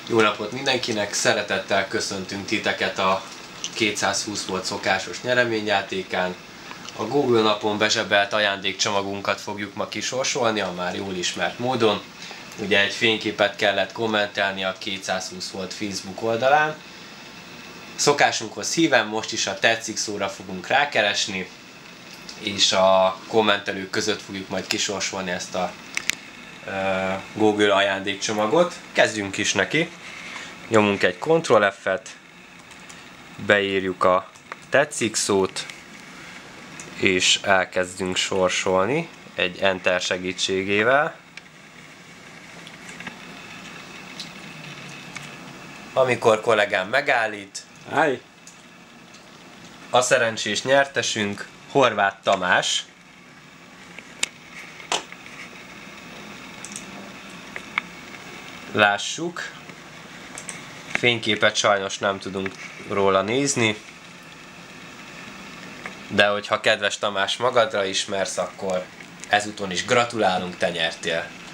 Jó napot mindenkinek! Szeretettel köszöntünk titeket a 220 volt szokásos nyereményjátékán. A Google napon bezsebelt ajándékcsomagunkat fogjuk ma kisorsolni a már jól ismert módon. Ugye egy fényképet kellett kommentelni a 220 volt Facebook oldalán. Szokásunkhoz híven most is a tetszik szóra fogunk rákeresni, és a kommentelők között fogjuk majd kisorsolni ezt a Google ajándékcsomagot. Kezdjünk is neki. Nyomunk egy Ctrl F-et, beírjuk a tetszik szót, és elkezdünk sorsolni egy Enter segítségével. Amikor kollégám megállít, a szerencsés nyertesünk Horváth Tamás. Lássuk. Fényképet sajnos nem tudunk róla nézni, de hogyha kedves Tamás magadra ismersz, akkor ezúton is gratulálunk, te nyertél!